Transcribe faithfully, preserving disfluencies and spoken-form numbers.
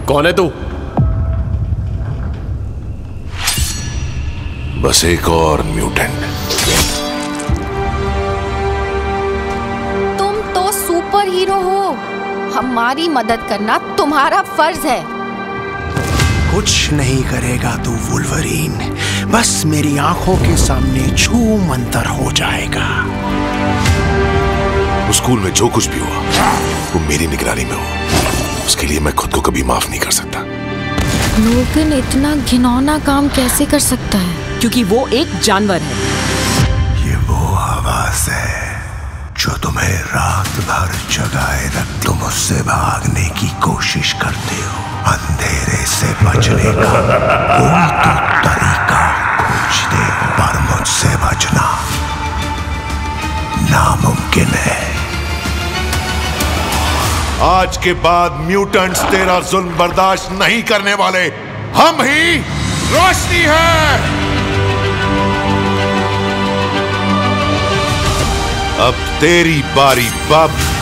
कौन है तू? बस एक और म्यूटेंट। तुम तो सुपर हीरो हो, हमारी मदद करना तुम्हारा फर्ज है। कुछ नहीं करेगा तू वुल्वरीन, बस मेरी आंखों के सामने छू मंतर हो जाएगा। उस स्कूल में जो कुछ भी हुआ वो मेरी निगरानी में हो, उसके लिए मैं खुद को कभी माफ नहीं कर सकता। लोगन इतना घिनौना काम कैसे कर सकता है? क्योंकि वो एक जानवर है। ये वो आवाज है जो तुम्हें रात भर जगाए रख तुम उससे भागने की कोशिश करते हो। अंधेरे से बचने का कोई तो तरीका खोजते हो, पर मुझसे बचना नामुमकिन है। आज के बाद म्यूटेंट्स तेरा जुल्म बर्दाश्त नहीं करने वाले। हम ही रोशनी है। अब तेरी बारी बाप।